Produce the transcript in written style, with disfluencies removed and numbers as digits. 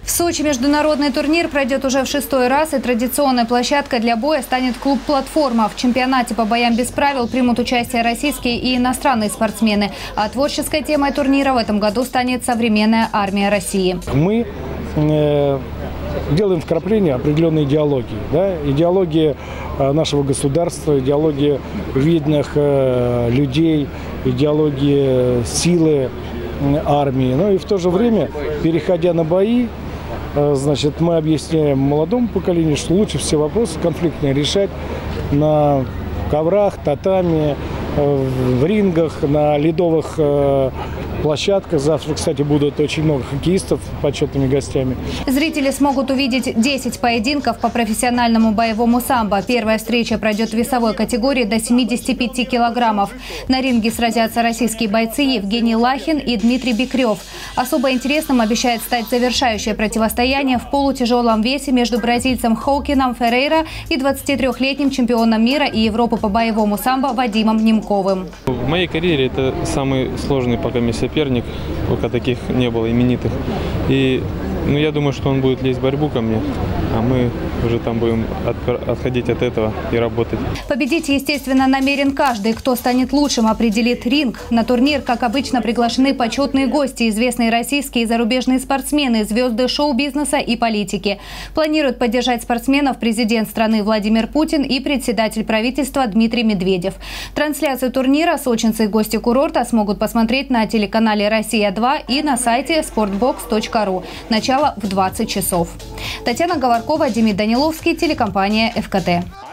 В Сочи международный турнир пройдет уже в 6-й раз, и традиционной площадкой для боя станет клуб «Платформа». В чемпионате по боям без правил примут участие российские и иностранные спортсмены. А творческой темой турнира в этом году станет современная армия России. Мы делаем вкрапление определенной идеологии. Да? Идеологии нашего государства, идеологии видных людей, идеологии силы армии. Ну и в то же время, переходя на бои, значит, мы объясняем молодому поколению, что лучше все вопросы конфликтные решать на коврах, татами, в рингах, на ледовых площадках. Завтра, кстати, будут очень много хоккеистов почетными гостями. Зрители смогут увидеть 10 поединков по профессиональному боевому самбо. Первая встреча пройдет в весовой категории до 75 килограммов. На ринге сразятся российские бойцы Евгений Лахин и Дмитрий Бекрев. Особо интересным обещает стать завершающее противостояние в полутяжелом весе между бразильцем Хоукином Феррейра и 23-летним чемпионом мира и Европы по боевому самбо Вадимом Немковым. В моей карьере это самый сложный пока соперник, пока таких не было именитых. И я думаю, что он будет лезть в борьбу ко мне, а мы уже там будем отходить от этого и работать. Победить, естественно, намерен каждый. Кто станет лучшим, определит ринг. На турнир, как обычно, приглашены почетные гости, известные российские и зарубежные спортсмены, звезды шоу-бизнеса и политики. Планируют поддержать спортсменов президент страны Владимир Путин и председатель правительства Дмитрий Медведев. Трансляцию турнира сочинцы и гости курорта смогут посмотреть на телеканале «Россия-2» и на сайте sportbox.ru. Начало в 20 часов. Татьяна Говоркова, Демид Даниловский, телекомпания ФКТ.